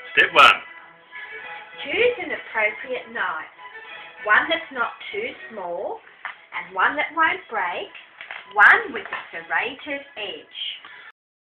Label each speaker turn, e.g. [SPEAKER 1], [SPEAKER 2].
[SPEAKER 1] Step 1.
[SPEAKER 2] Choose an appropriate knife. One that's not too small and one that won't break. One with a serrated edge.